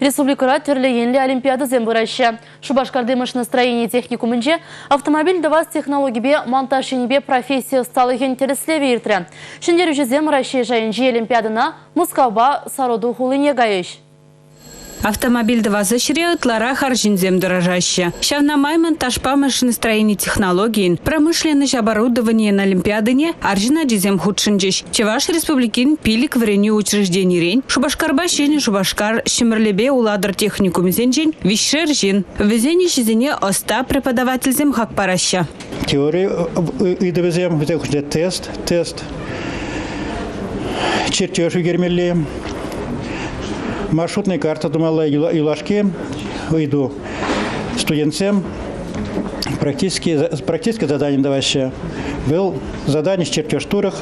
Республикара түрлі енлі олимпиада зембыраща. Шубашкарды машиностроение техникумынже автомобиль даваз технологибе монтажшенебе профессия сталы хентереслеве иртірі. Шындер үжі зембыраща жайынжи олимпиадына Мускауба сароду хулыне гаеш. Автомобиль давазы ширеют лара харжинзем дорожаща. Шавнамай монтажпа машиностроение технологий, промышленность оборудование на олимпиадыне аржина дизем худшинджиш. Чеваш республикин пилик вреню учреждений рень. Шубашкарба шин Шубашкар шимрлебе уладр техникум зенжин вишер жин. Везение шизине оста преподаватель зем хакпараща. Теория идовезем тест. Чертеж гермелли. Маршрутная карта думала Илашки, иду студентам. Практическое задание даващее. Был задание с чертеж турах,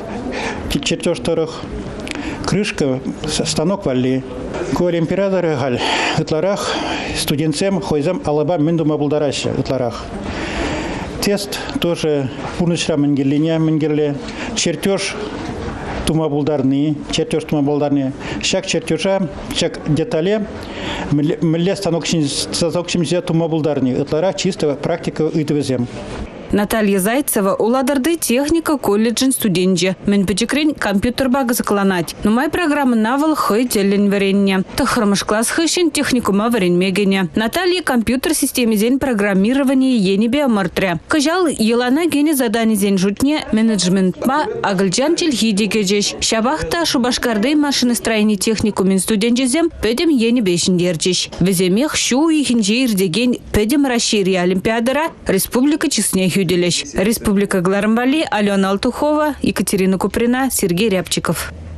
крышка, станок валли. Коль император галь, итларах, студентам, хойзам, алабам, миндума булдараща, итларах. Тест тоже пунышра менгерле, чертеж тумабулдарный, шаг чертежа, шаг детале, мле станок чинзе тумабулдарный. Это чисто практика идовезем. Наталья Зайцева уладарды техника колледжин студенджи. Мен печекрень компьютер бага закланать. Но моя программа навал хой делен варенье. Тахрамыш класс хэшин техникума варень мегене. Наталья компьютер системе зень программирования енебе амартря. Кажал елана гене задание зень жутне менеджмент ба агалджан чельхиди геджеш. Шабахта Шубашкарды машиностроение техникумин студенджизем педем енебе шиндерджиш. Веземех шу и хинджир деген педем расшири олимпиадара республика честнее. Республика Гларамбали, Алена Алтухова, Екатерина Куприна, Сергей Рябчиков.